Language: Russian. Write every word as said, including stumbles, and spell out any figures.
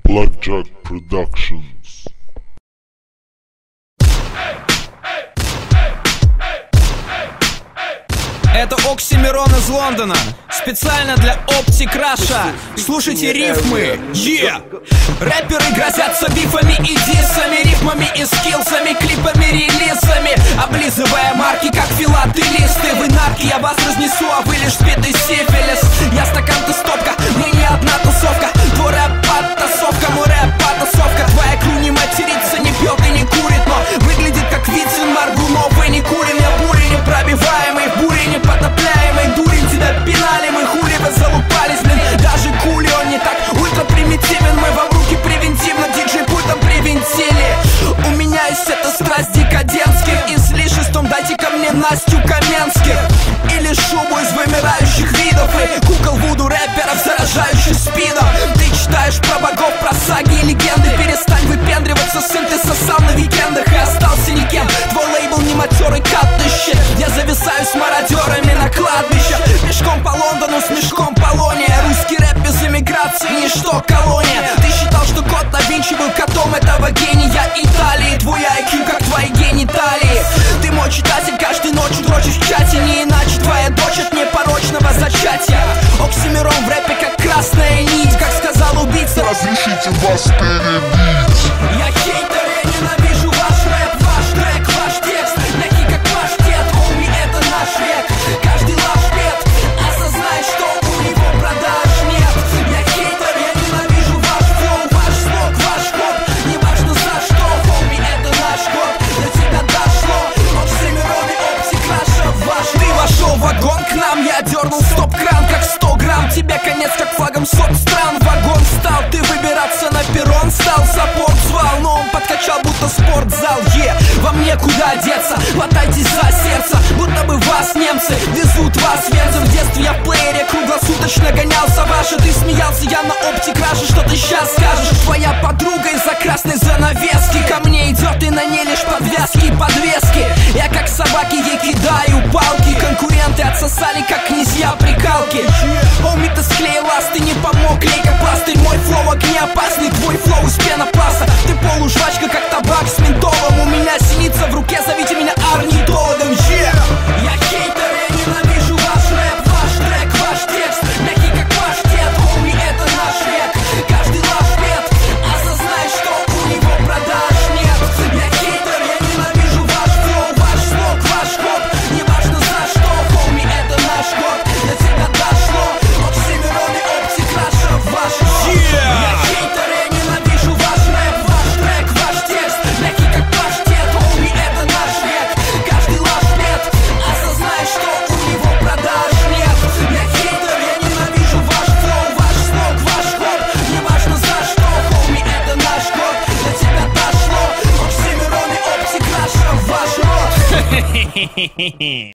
Blackjack Productions. Это Оксимирон из Лондона, специально для Optic Russia. Слушайте рифмы, yeah! Рэперы грозятся бифами и диссами, рифмами и скиллсами, клипами, релизами, облизывая марки, как филателисты. Вы нарки, я вас разнесу, а вы лишь спитый сифилис. Я стакан, ты стопка, мы не одна тусовка. Твой рэп подтасовка, мой рэп подтасовка. Твоя кру не матерится, не пьет и не курит, но выглядит как Вицин, Маргунов и не курен. Я буря непробиваемый, в буре непотопляемый. Дурень, тебя пинали, мы хули вы залупались, блин. Даже кули, он не так ультра примитивен. Мы вам руки превентивно диджей пультом привинтили. У меня есть эта страсть декадентских излишеством. Дайте ко мне Настю Каменских или шубу из вымирающих видов и кукол вуду рэперов, заражающих спидом. Ты читаешь про богов, про саги и легенды. Перестань выпендриваться, сын, ты сосал на викендах и остался никем. Твой лейбл не матерый катыще. Я зависаю с мародерами на кладбище. Пешком по Лондону с мешком полония. Русский рэп без эмиграции, ничто колония. Ты считал, что кот да Винчи был котом этого гения Италии. Твой ай кью как твои гениталии. Ты мой читатель, каждый ночью дрочишь в чате. Не иначе твоя дочь от непорочного зачатия. Оксимирон в рэпе как красная нить. Как сказал убийца, Разрешите вас перебить. я хейтер, я ненавижу ваш рэп, ваш трек, ваш текст. Мягкий как ваш дед, хоми, это наш век. Каждый лав бед, осознай, что у него продаж нет. Я хейтер, я ненавижу ваш флоу, ваш слог, ваш хоп. Неважно за что, хоми, это наш год. До тебя дошло, Оксимирон и Optic Russia ваш. Ты вошел в вагон к нам, я дернул стоп-кран, как сто грамм. Тебе конец, как флагом сот стран. Вагон стал, ты выбираться на перрон стал. Саппорт звал, но он подкачал, будто спортзал. Е, вам некуда деться, хватайтесь за сердце, будто бы вас немцы везут вас венцем. В детстве я в плеере круглосуточно гонялся ваши. Ты смеялся, я на Optic Russia, что ты сейчас скажешь? Твоя подруга из-за красной занавески ко мне идет и на ней лишь подвязки и подвески. Я как собаки ей кидаю палки. Конкуренты отсосали, как князья прикалки. Оми, ты склеил лаз, ты не помог, лейкопластырь. Мой флоу огнеопасный, твой флоу из пенопласта. Ты полужвачка, как табак с ментолом. У меня синица в руке, зовите меня орнитологом. Yeah! Я хейтер, я ненавижу ваш рэп, ваш трек, ваш текст. Мягкий, как ваш дед, оми, это наш век. Каждый лав бед, осознай, что у него продаж нет. Я хейтер, я ненавижу ваш флоу, ваш слог, ваш хоп. Неважно за что, хоми, это наш год. До тебя дошло, Оксимирон и Optic Russia ваш род. Я хейтер, я ненавижу ваш рэп, ваш трек, ваш текст. Мягкий, как ваш дед, хоми, это наш век. Каждый лав бед, осознай, что у него продаж нет. Я хейтер, я ненавижу ваш флоу, ваш слог, ваш хоп. Неважно за что, хоми, это наш год. До тебя дошло, Оксимирон и Optic Russia ваш род.